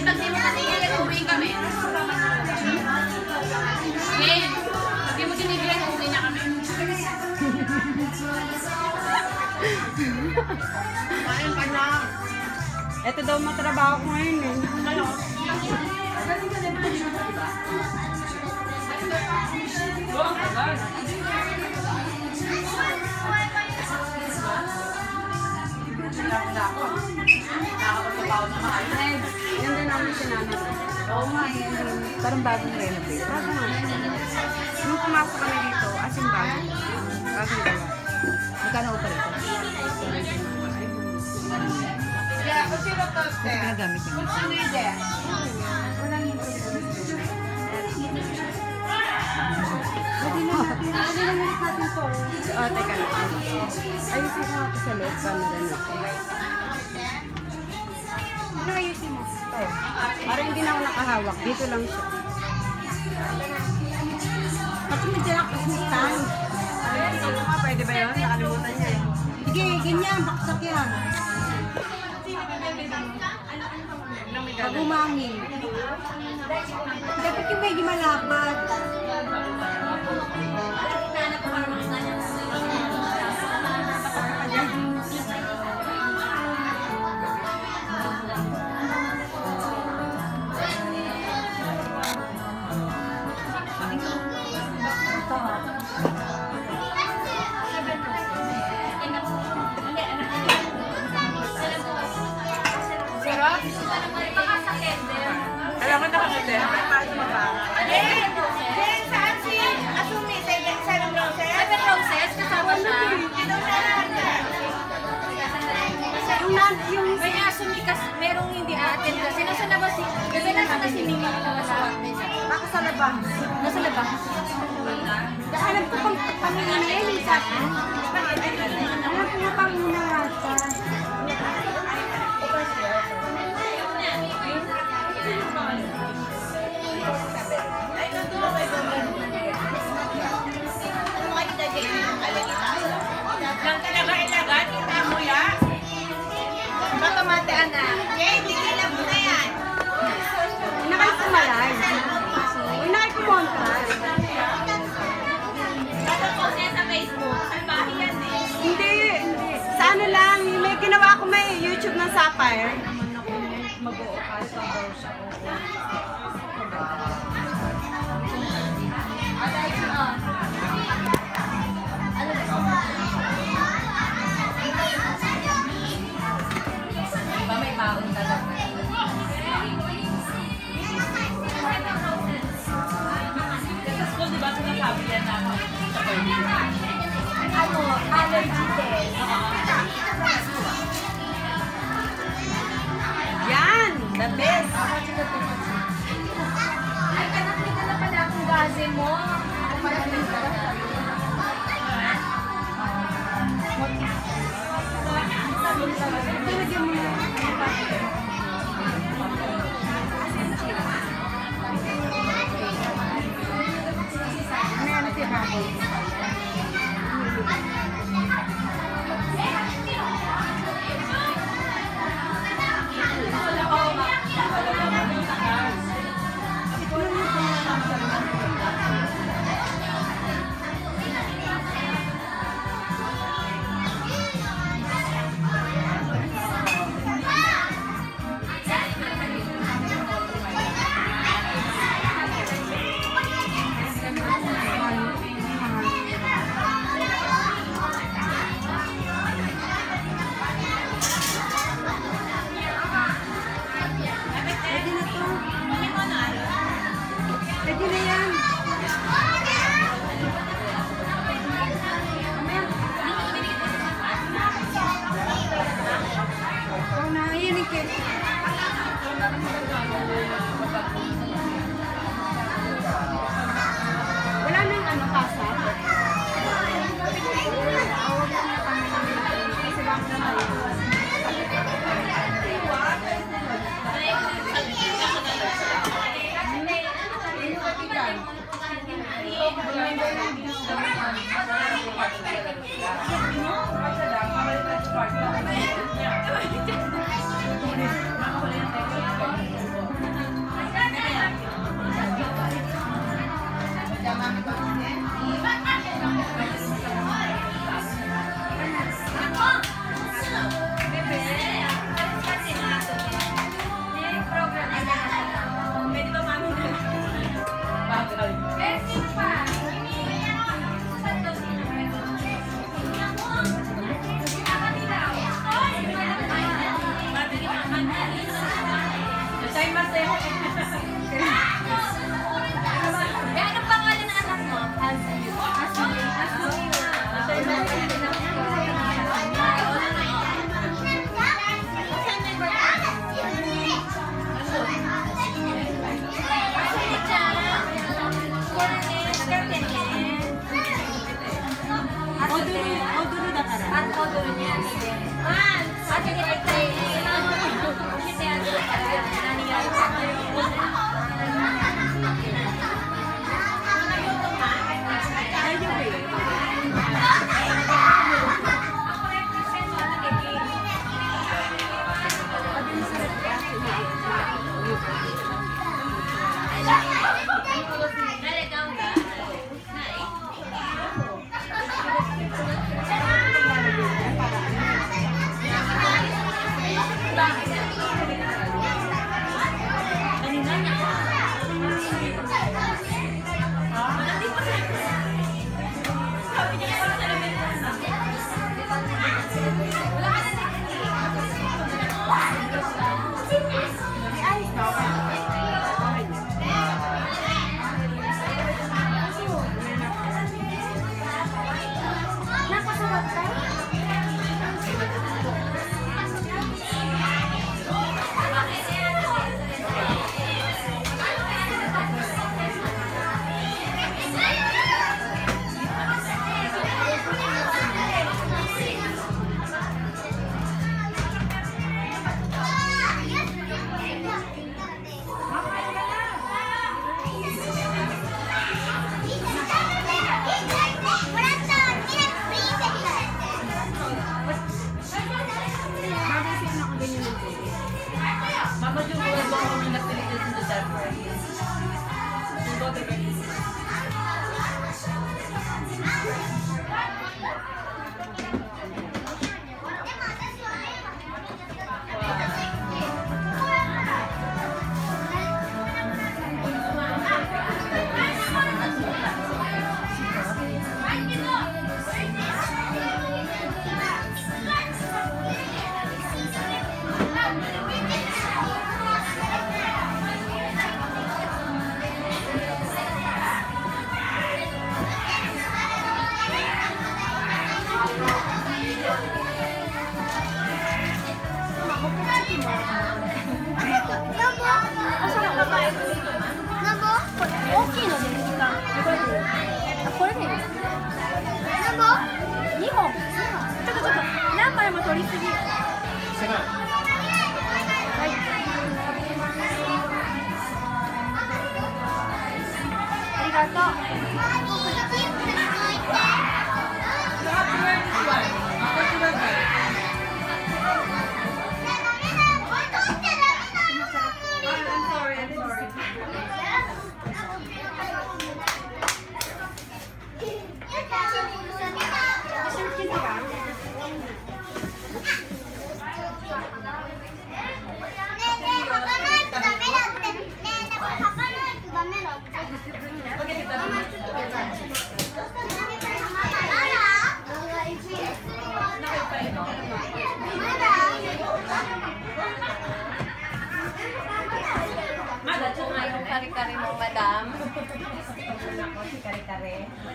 Kahit pag di mo natingin, uwi kami. Okay? Pag di mo tinigilan, uwi na kami. Kain ka na. Ito daw matrabaho ko ngayon eh. Ano? Yan din namin sinanay. Oo nga, yan din. Parang bagong renovate. Bago nga. Nung pumasok kami dito, as in bago. Bagong gawa. Magkano pa rin? Yeah, but you don't touch Kasi pinagamit niya. Ano yun there? Pwede naman natin to. Oh, teka lang. Ayusin ko ako sa loob. Paano rin ako? Ano ayusin mo? Oh. Parang hindi na ako nakahawak. Dito lang siya. Kasi medyo nakasmustan. Pwede ba yun? Nakalimutan niya. Sige, ganyan. Baksak yan. Pag umangin. Dapat yung medyo malapad. Alam mo nakakita. Paano mabaka? Saan si Asumi? 7 roses? 7 roses? Kasama siya? Yung may Asumi kasi merong hindi aatin kasi nasa labas si... Kasi nasa na si Mimi. Baka sa labas. Nasa labas. Alam ko pang pamilya na yan, isa. Alam ko nga pang muna rata. Lang talaga ilagan, kita mo yan. Matamate, anak. Okay, tigilan mo na yan. Nakay kumalay. Nakay kumontra. Sa Facebook, salbahe yan eh. Hindi. Sa ano lang, may ginawa ko may YouTube ng Sapphire. Mag-uo ka sa borsa ko. May baon talaga. Sa school, di ba sinasabi yan namin sa birthday? Ano? Allergy test. Yan! The best! Ay, anak, kita na pala akong gaze mo. Tulagyan mo na. Ano yan si Baboy? Bagay sa'yo nakaganyan ng tubig. Mama, yung mura ba ako nang nagpilitin sa December? Yung bote ba yun? Kare-kare mo, madam. Ako, si Kare-Kare.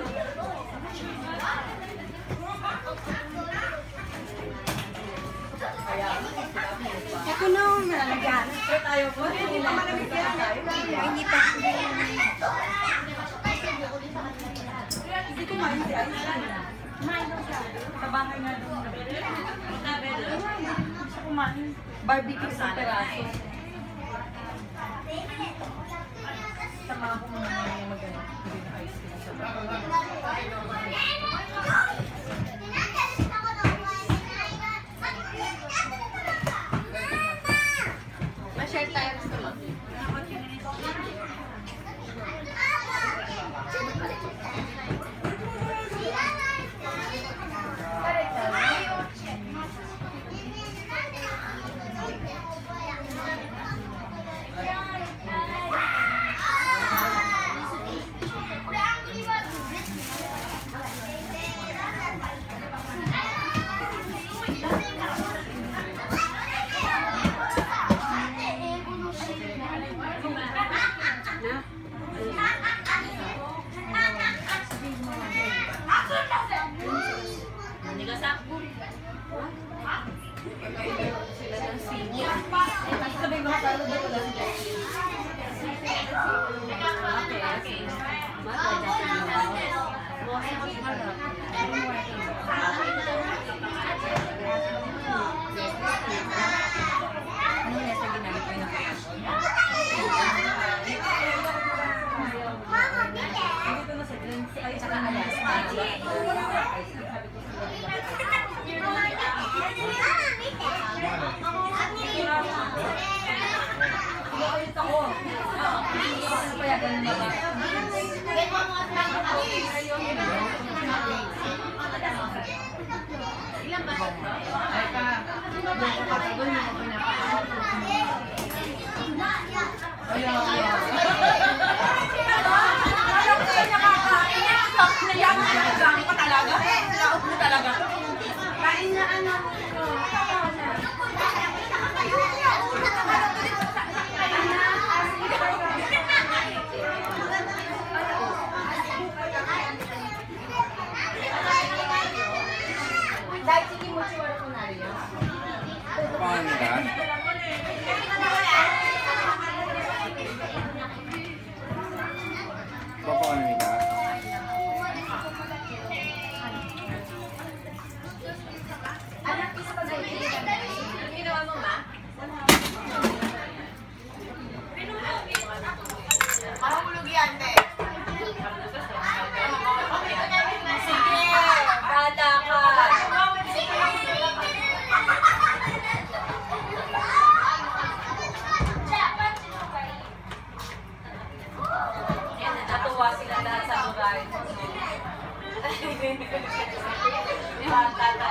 Ito na, malalagyan. Pero tayo po, hindi pa malamig yan. Hindi pa. Hindi kumain si Ice. Kumain daw siya. Sa bahay nga daw. Siya kumain. Barbecue sa peraso. Sama ako muna yung mag-ano. Hindi na ice cream sa bahay. Ma-share tayo gusto mo. Sabi mo, paano ba ito lang? Ano yung sa ginamit ko yung Dito na sa drinks. Ay, Tsaka alas. ulit ako. Hindi ako napayagan ng mga. Ilan ba? Ay ka. Nakakatagal mo ako Paano ka? Bata